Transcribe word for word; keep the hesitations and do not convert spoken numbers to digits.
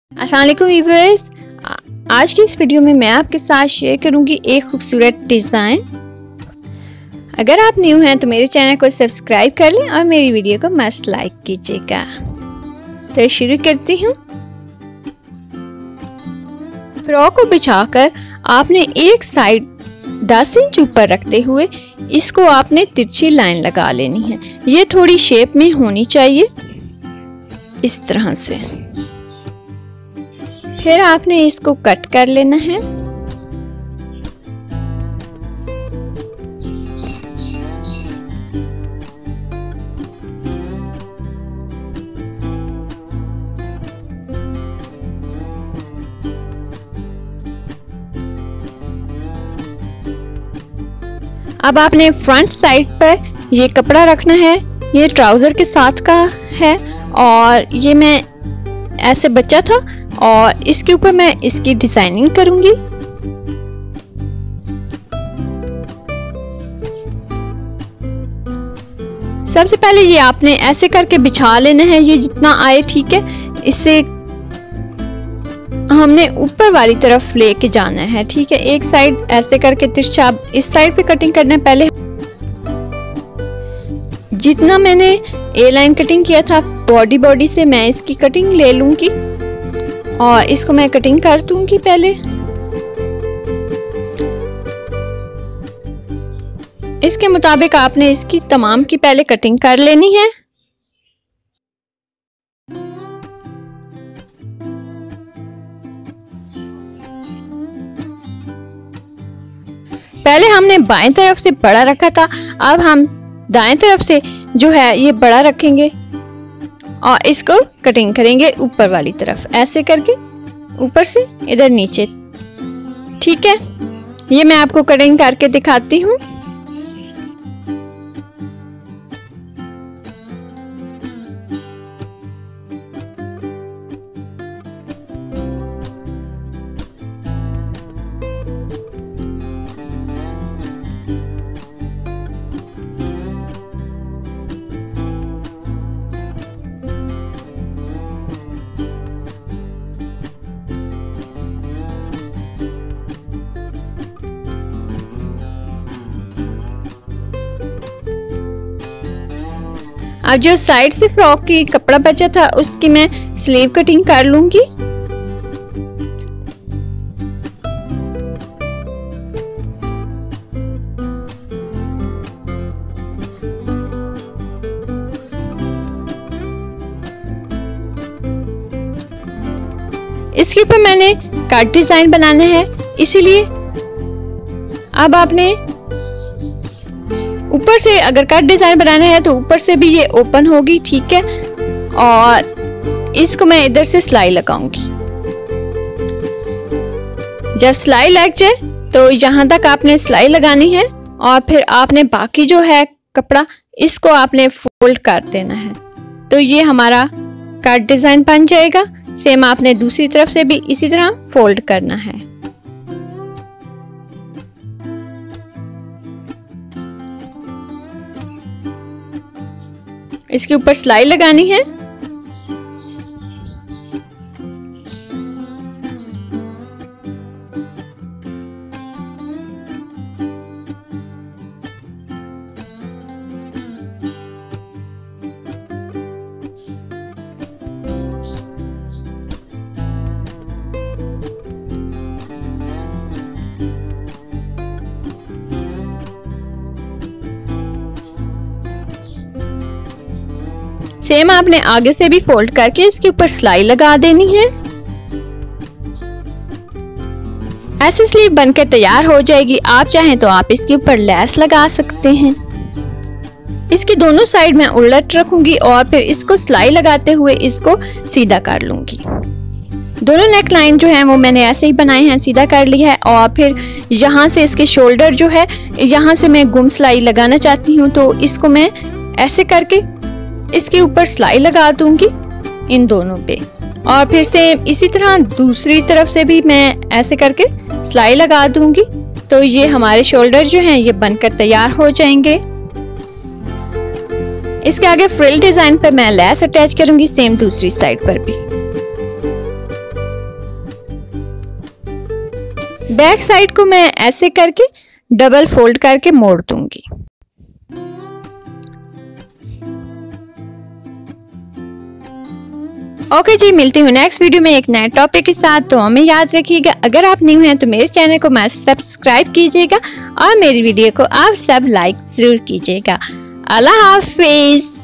अस्सलाम वालेकुम व्यूअर्स, आज की इस वीडियो में मैं आपके साथ शेयर करूंगी एक खूबसूरत डिज़ाइन। अगर आप न्यू हैं तो मेरे चैनल को सब्सक्राइब कर लें और मेरी वीडियो को मस्त लाइक कीजिएगा। तो शुरू करती हूँ। फ्रॉक को बिछाकर आपने एक साइड दस इंच ऊपर रखते हुए इसको आपने तिरछी लाइन लगा लेनी है। ये थोड़ी शेप में होनी चाहिए, इस तरह से। फिर आपने इसको कट कर लेना है। अब आपने फ्रंट साइड पर ये कपड़ा रखना है। ये ट्राउजर के साथ का है और ये मैं ऐसे बचा था और इसके ऊपर मैं इसकी डिजाइनिंग करूंगी। सबसे पहले ये आपने ऐसे करके बिछा लेना है, ये जितना आए, ठीक है। इससे हमने ऊपर वाली तरफ लेके जाना है, ठीक है। एक साइड ऐसे करके तिरछा इस साइड पे कटिंग करना है। पहले जितना मैंने ए लाइन कटिंग किया था बॉडी बॉडी से, मैं इसकी कटिंग ले लूंगी और इसको मैं कटिंग कर दूंगी। पहले इसके मुताबिक आपने इसकी तमाम की पहले कटिंग कर लेनी है। पहले हमने बाएं तरफ से बड़ा रखा था, अब हम दाएं तरफ से जो है ये बड़ा रखेंगे और इसको कटिंग करेंगे ऊपर वाली तरफ, ऐसे करके ऊपर से इधर नीचे, ठीक है। ये मैं आपको कटिंग करके दिखाती हूँ। अब जो साइड से फ्रॉक की कपड़ा बचा था उसकी मैं स्लीव कटिंग कर लूंगी। इसके ऊपर मैंने कट डिजाइन बनाना है, इसीलिए अब आपने ऊपर से अगर कट डिजाइन बनाना है तो ऊपर से भी ये ओपन होगी, ठीक है। और इसको मैं इधर से सिलाई लगाऊंगी। जब सिलाई लग जाए तो यहाँ तक आपने सिलाई लगानी है और फिर आपने बाकी जो है कपड़ा इसको आपने फोल्ड कर देना है। तो ये हमारा कट डिजाइन बन जाएगा। सेम आपने दूसरी तरफ से भी इसी तरह फोल्ड करना है। इसके ऊपर सिलाई लगानी है। सेम आपने आगे से भी फोल्ड करके इसके ऊपर सिलाई लगा देनी है। ऐसी स्लीव बनकर तैयार हो जाएगी। आप चाहें तो आप इसके ऊपर लेस लगा सकते हैं। इसकी दोनों साइड मैं उलट रखूंगी और फिर इसको सिलाई लगाते हुए इसको सीधा कर लूंगी। दोनों नेक लाइन जो है वो मैंने ऐसे ही बनाए हैं, सीधा कर लिया है। और फिर यहाँ से इसके शोल्डर जो है, यहाँ से मैं गुम सिलाई लगाना चाहती हूँ, तो इसको मैं ऐसे करके इसके ऊपर सिलाई लगा दूंगी इन दोनों पे। और फिर से इसी तरह दूसरी तरफ से भी मैं ऐसे करके सिलाई लगा दूंगी। तो ये हमारे शोल्डर जो हैं ये बनकर तैयार हो जाएंगे। इसके आगे फ्रिल डिजाइन पर मैं लेस अटैच करूंगी, सेम दूसरी साइड पर भी। बैक साइड को मैं ऐसे करके डबल फोल्ड करके मोड़ दूंगी। ओके जी, मिलती हूँ नेक्स्ट वीडियो में एक नए टॉपिक के साथ। तो हमें याद रखिएगा, अगर आप न्यू हैं तो मेरे चैनल को मत सब्सक्राइब कीजिएगा और मेरी वीडियो को आप सब लाइक जरूर कीजिएगा। अल्लाह हाफिज।